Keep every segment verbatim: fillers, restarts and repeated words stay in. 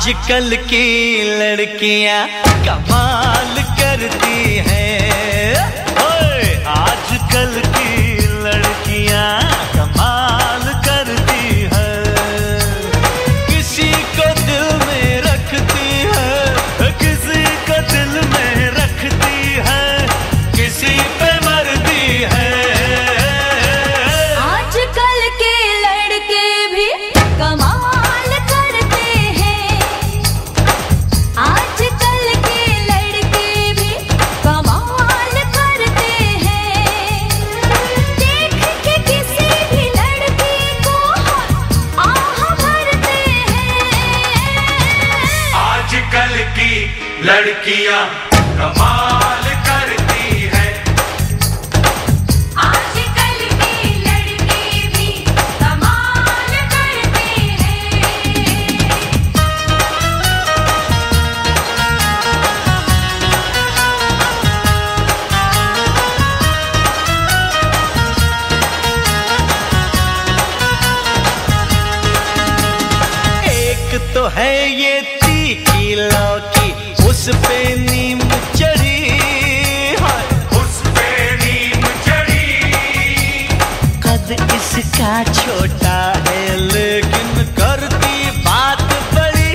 आजकल की लड़कियां कमाल करती हैं। ओए आजकल की लड़कियां कमाल करती हैं। किसी को दिल में रखती है, किसी को दिल में रखती है, किसी पे मरती है। आजकल के लड़के भी कमाल करते हैं। आजकल के लड़के भी कमाल करते हैं। देख के किसी भी लड़की को आह भरते हैं। आजकल की लड़कियां कमाल करती हैं। आजकल के लड़के भी कमाल करते हैं। एक तो है ये तीखी लौकी, उस पे नीम चढ़ी है, उस पे नीम चढ़ी। कद इसका छोटा है लेकिन करती बात बड़ी।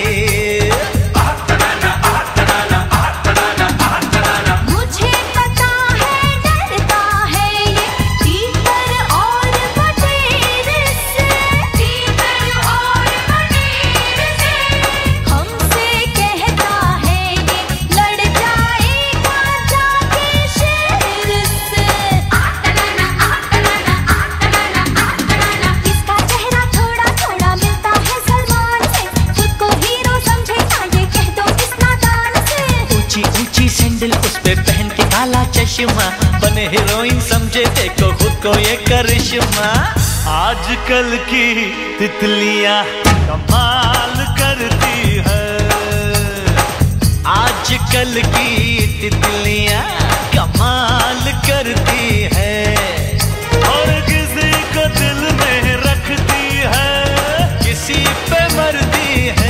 मुझे पता है डरता है ये तीतर और बटेर से, तीतर और बटेर से। हमसे कहता है ये लड़ जाएगा जाके शेर से। आतनाना आतनाना आतनाना आतनाना। इसका चेहरा थोड़ा थोड़ा मिलता है सलमान से। खुद को हीरो समझे ये कह दो इस नादान से। ऊंची ऊंची सैंडल उस पे पहन के काला चश्मा, बने हीरोइन समझे देखो खुद को ये करिश्मा। आजकल की तितलियां कमाल करती है। आजकल की तितलियां कमाल करती है। और किसी को दिल में रखती है, किसी पे मरती है।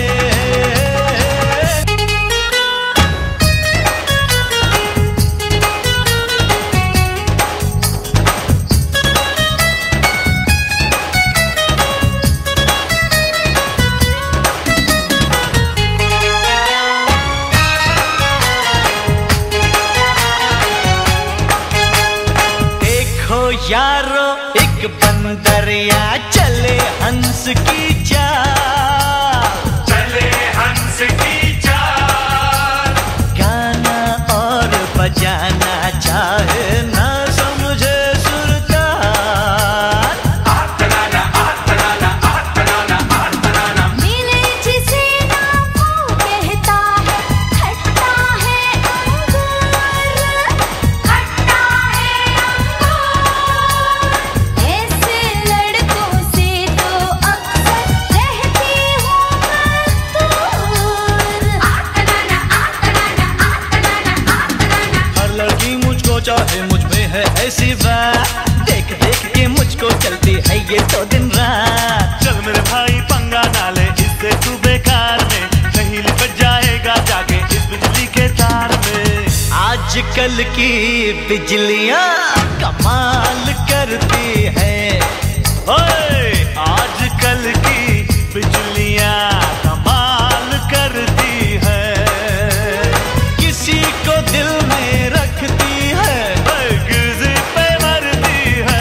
देखो यारो एक बंदरिया चले हंस की चाल, चले हंस की चाल। गाना और बजाना चाहे ना समझे सुरताल। आतनाना आतनाना आतनाना आतनाना। मिले जिसे ना वो कहता है खट्टा है अंगूर, खट्टा है अंगूर। ऐसे लड़कों से तो अक्सर रहती हूँ मैं दूर। आतनाना आतनाना आतनाना आतनाना। हर लड़की मुझको चाहे, मुझ में है ऐसी बात, देख देख के मुझको चलती है ये तो दिन रात। चल मेरे भाई पंगा ना ले इससे तू बेकार में, नहीं लिपट जाएगा जाके इस बिजली के तार में। आजकल की बिजलियां कमाल करती है। ओए आजकल की बिजलियां कमाल करती है। किसी को दिल में रखती है, किसी पे मरती है।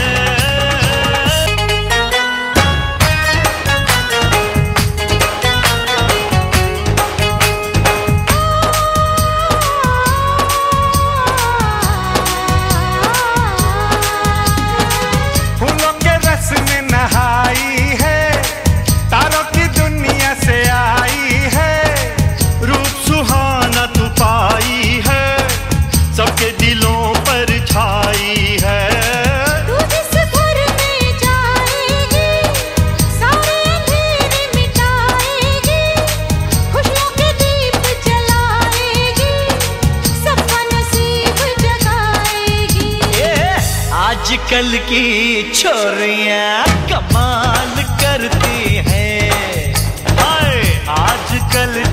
फूलों के रस में नहाई है, तारों की दुनिया से आई है। रूप सुहाना तू पाई है, सबके दिलों पर छाई है। तू जिस घर में जाएगी सारे अंधेरे मिटाएगी, खुशियों के दीप जलाएगी, सबका नसीब जगाएगी। ये आजकल की छोरियां कमाल करती हैं। हाय आज कल